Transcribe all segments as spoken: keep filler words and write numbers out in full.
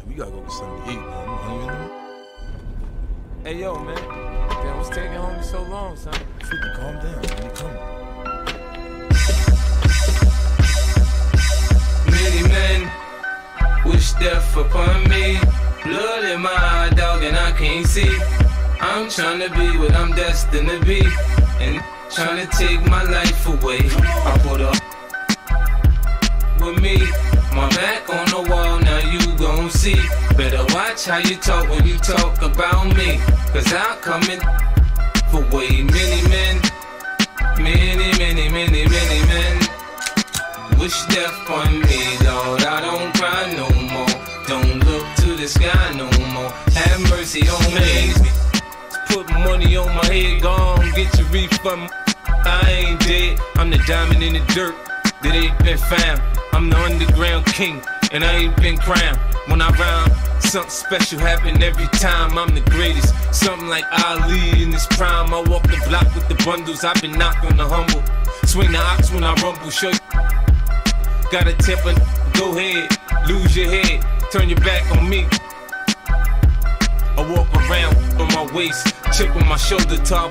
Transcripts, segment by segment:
We gotta go get something to eat, man. I'm hungry, man. Hey, yo, man. Damn, what's taking homie so long, son? fifty, calm down, man. He coming. Many men wish death upon me. Blood in my eye, dog, and I can't see. I'm trying to be what I'm destined to be, and trying to take my life away. I put up with me, my back on the wall, now you gon' see. Better watch how you talk when you talk about me, cause I'm coming for way many men. Many, many, many, many men wish death on me, Lord. I don't cry no more, don't look to the sky no more. Have mercy on me. Put money on my head, gone, get your refund. I ain't dead, I'm the diamond in the dirt that ain't been found. I'm the underground king, and I ain't been crowned. When I rhyme, something special happen every time. I'm the greatest, something like Ali in his prime. I walk the block with the bundles, I've been knocked on the humble. Swing the ox when I rumble, show you. Got a temper, go ahead, lose your head, turn your back on me. I walk around on my waist, chip on my shoulder top.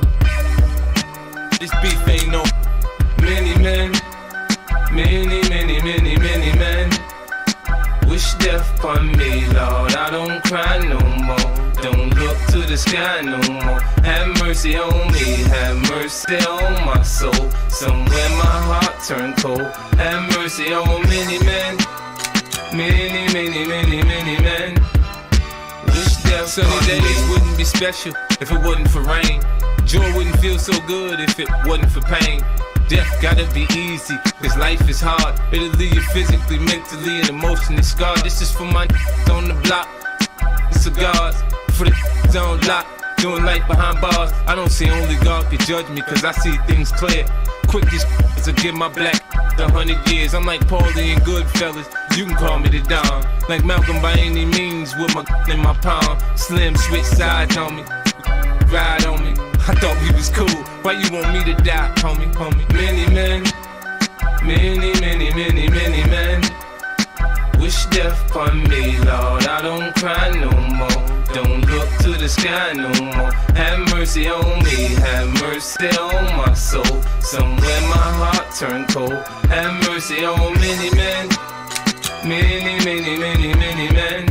This beef ain't no many men, many, many, many, many men wish death upon me, Lord. I don't cry no more, don't look to the sky no more. Have mercy on me, have mercy on my soul. Somewhere my heart turned cold. Have mercy on many men, many, many, many, many men. Sunny days wouldn't be special if it wasn't for rain. Joy wouldn't feel so good if it wasn't for pain. Death gotta be easy, cause life is hard. It'll leave you physically, mentally, and emotionally scarred. This is for my on the block, cigars, for the on lock, doing life behind bars. I don't see only God can judge me, cause I see things clear. Quickest to give my black a hundred years. I'm like Paulie and Goodfellas, you can call me the Don. Like Malcolm by any means, with my in my palm. Slim switch sides on me, ride on me. I thought we was cool, why you want me to die, homie, homie? Many men, many, many, many, many men wish death upon me, Lord. I don't cry no more, don't look to the sky no more. Have mercy on me, have mercy on my soul. Somewhere my heart turned cold. Have mercy on many men, many, many, many, many men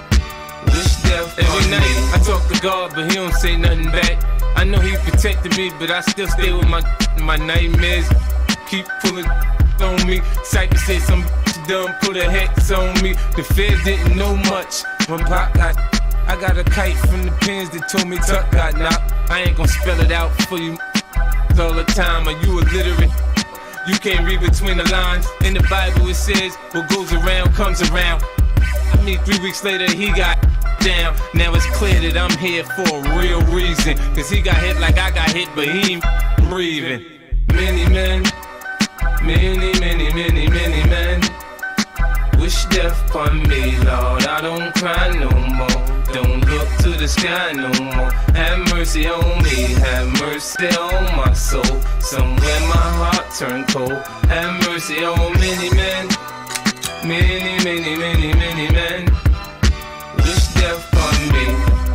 wish death upon me. Every night I talk to God, but he don't say nothing back. I know he protected me, but I still stay with my my nightmares. Keep pulling on me. Cypher said some done put a hex on me. The feds didn't know much when Pop got. I got a kite from the pins that told me Tuck got knocked. I ain't gon' spell it out for you all the time. Are you illiterate? You can't read between the lines. In the Bible it says, what goes around comes around. I mean, three weeks later he got down. Now it's clear that I'm here for a real reason, cause he got hit like I got hit, but he ain't breathing. Many men, many, many, many, many men wish death upon me, Lord. I don't cry no more, don't look to the sky no more. Have mercy on me, have mercy on my soul. Somewhere my heart turned cold. Have mercy on many men, many, many, many, many men wish death upon me.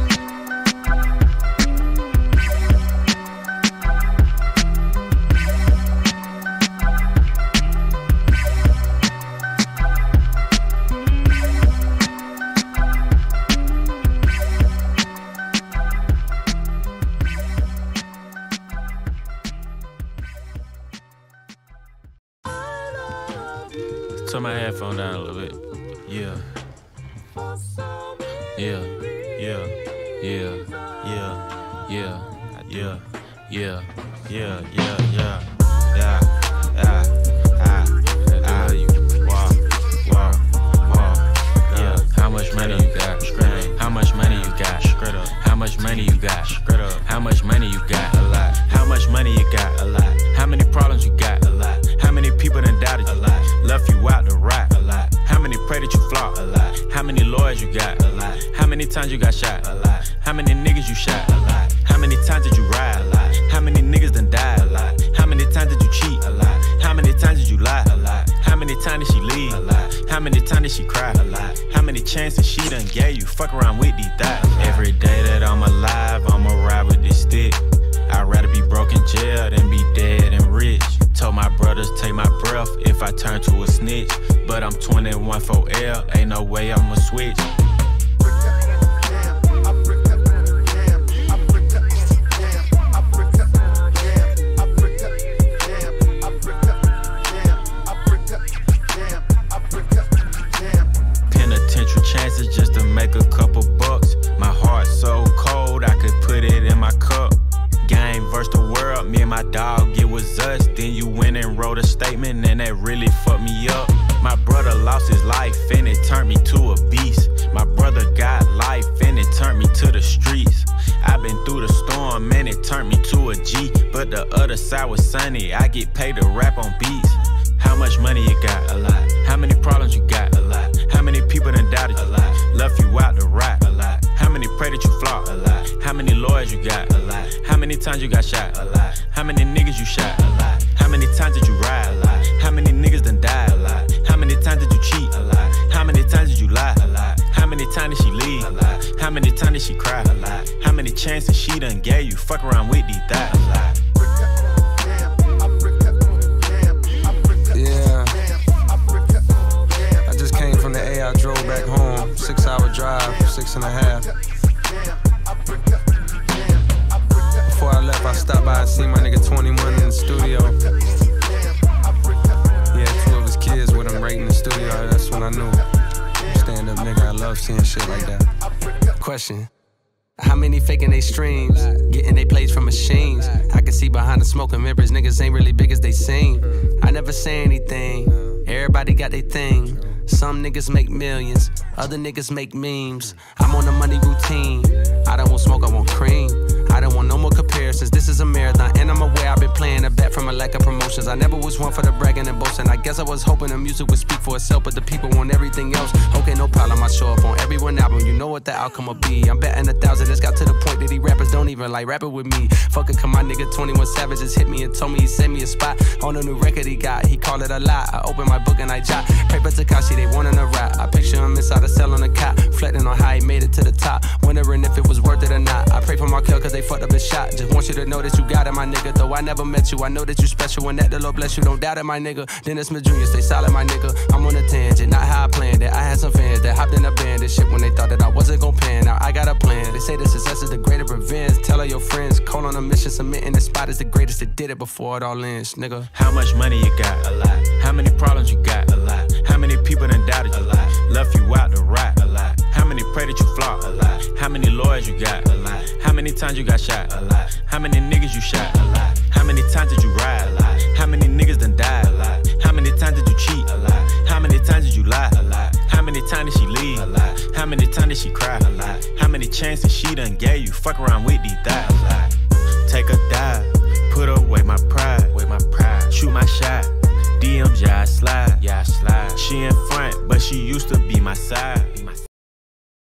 Turn my headphone down a little bit. Yeah. Yeah. Yeah. Yeah. Yeah. Yeah. Yeah. Yeah. Yeah. Yeah. Yeah. Yeah. Yeah. Ah. Ah. You. Wow. Wow. Wow. Yeah. How much money you got? How much money you got? How much money you got? How much money you got? A lot. How much money you got? A lot. How many problems you got? A lot. How many people done doubted you? A lot. Left you out to rot? A lot. How many pray that you flop? A lot. How many lawyers you got? A lot. How many times you got shot? A lot. How many niggas you shot? A lot. How many times did you ride? A lot. How many niggas done died? A lot. How many times did you cheat? A lot. How many times did you lie? A lot. How many times did she leave? A lot. How How many times did she cry? A lot. How many chances she done gave you? Fuck around with these thighs. Every day that I'm alive, I'ma ride with this stick. I'd rather be broke in jail than be dead and rich. Told my brothers take my breath if I turn to a snitch. But I'm twenty-one for L, ain't no way I'ma switch. Penitentiary chances just to make a couple bucks. My heart so cold I could put it in my cup. Game versus the world, me and my dog, it was us. Then you went and wrote a statement and that really fucked me up. My brother lost his life and it turned me to a beast. My brother got life and it turned me to the streets. I've been through the storm and it turned me to a G. But the other side was sunny, I get paid to rap on beats. How much money you got? A lot. How many problems you got? A lot. How many people done doubted you? A lot. Left you out to rot? A lot. How many pray that you flop? A lot. How many lawyers you got? A lot. How many times you got shot? A lot. How many niggas you shot? A lot. How many times did you ride? A lot. How many niggas done died? A lot. How many times did you cheat? A lot. How many times did you lie? A lot. How many times did she leave? A lot. How many times did she cry? A lot. How many chances she done gave you? Fuck around with these thighs. A lot. Yeah, I just came from the A, I drove back home. Six hour drive, six and a half. Before I left, I stopped by and seen my nigga twenty-one in the studio. He had two of his kids with him right in the studio. That's when I knew. Stand up nigga, I love seeing shit like that. Question. How many faking they streams, getting they plays from machines? I can see behind the smoke and mirrors, niggas ain't really big as they seem. I never say anything, everybody got their thing. Some niggas make millions, other niggas make memes. I'm on a money routine, I don't want smoke, I want cream. I don't want no more comparisons, this is a marathon. And I'm aware I've been playing a bet from a lack of promotions. I never was one for the bragging and boasting. I guess I was hoping the music would speak for itself, but the people want everything else. Okay, no problem, I show up on every one album, you know what the outcome will be. I'm betting a thousand, it's got to the point that these rappers don't even like rapping with me. Fuck it, come my nigga twenty-one Savage just hit me and told me he sent me a spot on a new record he got. He called it a lie, I open my book and I jot. Paper Takashi, they wanting to rap. I picture him inside a cell on a cot, reflecting on how he made it to the top, wondering if it was worth it or not. I pray for my kill cause they fucked up his shot. Just want you to know that you got it, my nigga. Though I never met you, I know that you special and that the Lord bless you. Don't doubt it, my nigga. Dennis Smith Junior, stay solid, my nigga. I'm on a tangent, not how I planned it. I had some fans that hopped in a band and shit when they thought that I wasn't gon' pan. Now I got a plan. They say the success is the greater revenge. Tell all your friends, call on a mission, submitting the spot is the greatest that did it before it all ends, nigga. How much money you got? A lot. How many problems you got? A lot. How many people done doubted you? A lot. Left you out to rot? A lot. How many pray that you flop? A lot. How many lawyers you got? A lot. How many times you got shot? A lot. How many niggas you shot? A lot. How many times did you ride? A lot. How many niggas done died? A lot. How many times did you cheat? A lot. How many times did you lie? A lot. How many times did she leave? A lot. How many times did she cry? A lot. How many chances she done gave you? Fuck around with these thighs. A lot. Take a dive, put away my pride, away my pride. Shoot my shot, D Ms, yeah I slide, yeah I slide. She in front, but she used to be my side.